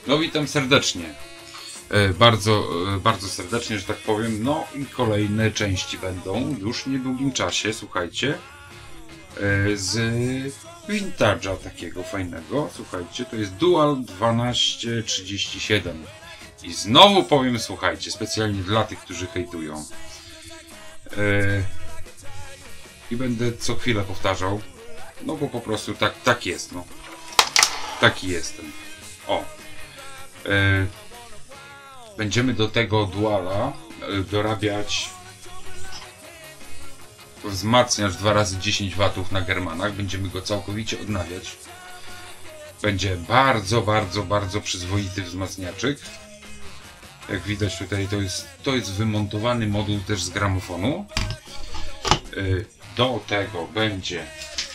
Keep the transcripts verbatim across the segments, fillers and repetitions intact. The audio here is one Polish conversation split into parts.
No witam serdecznie. E, bardzo, e, bardzo serdecznie, że tak powiem. No i kolejne części będą już w niedługim czasie, słuchajcie. E, z vintage'a takiego fajnego. Słuchajcie, to jest Dual dwanaście trzydzieści siedem. I znowu powiem, słuchajcie, specjalnie dla tych, którzy hejtują. E, I będę co chwilę powtarzał. No bo po prostu tak, tak jest, no. Taki jestem. O. E, będziemy do tego duala e, dorabiać wzmacniacz dwa razy dziesięć watów na Germanach. Będziemy go całkowicie odnawiać. Będzie bardzo, bardzo, bardzo przyzwoity wzmacniaczyk. Jak widać tutaj to jest, to jest wymontowany moduł też z gramofonu. E, do tego będzie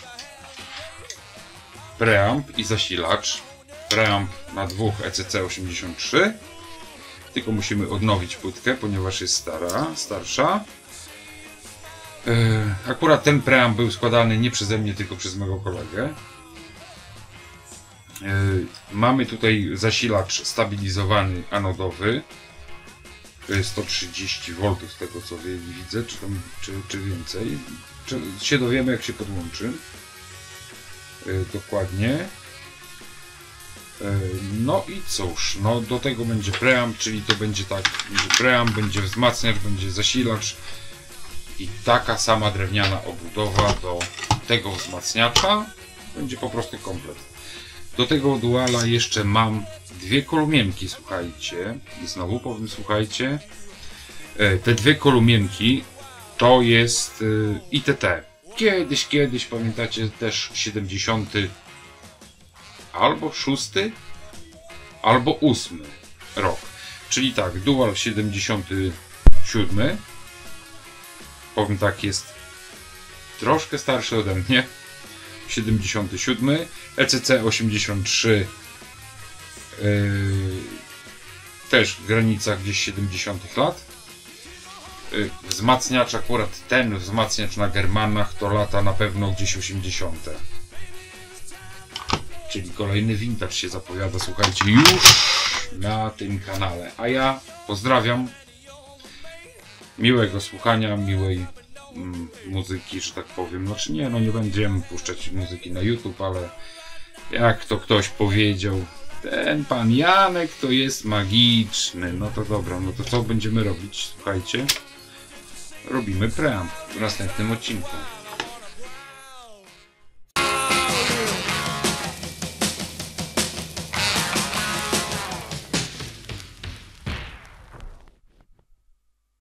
preamp i zasilacz. Preamp na dwóch E C C osiemdziesiąt trzy. Tylko musimy odnowić płytkę, ponieważ jest stara, starsza. Yy, akurat ten preamp był składany nie przeze mnie, tylko przez mego kolegę. Yy, mamy tutaj zasilacz stabilizowany anodowy. sto trzydzieści woltów z tego co widzę, czy, tam, czy, czy więcej. Czy się dowiemy, jak się podłączy. Yy, dokładnie. No i cóż, no do tego będzie preamp, czyli to będzie tak, będzie preamp, będzie wzmacniacz, będzie zasilacz i taka sama drewniana obudowa do tego wzmacniacza, będzie po prostu komplet. Do tego duala jeszcze mam dwie kolumienki, słuchajcie, i znowu powiem, słuchajcie, te dwie kolumienki to jest I T T. Kiedyś, kiedyś, pamiętacie, też siedemdziesiąty albo szósty, albo ósmy rok. Czyli tak, Dual siedemdziesiąty siódmy. Powiem tak, jest troszkę starszy ode mnie. siedemdziesiąty siódmy. E C C osiemdziesiąt trzy. Yy, też w granicach gdzieś siedemdziesiątych lat. Yy, wzmacniacz, akurat ten wzmacniacz na Germanach to lata na pewno gdzieś osiemdziesiąte. Czyli kolejny vintage się zapowiada, słuchajcie, już na tym kanale. A ja pozdrawiam. Miłego słuchania, miłej mm, muzyki, że tak powiem. Znaczy nie, no nie będziemy puszczać muzyki na YouTube, ale jak to ktoś powiedział, ten pan Janek to jest magiczny. No to dobra, no to co będziemy robić? Słuchajcie, robimy preamp w następnym odcinku.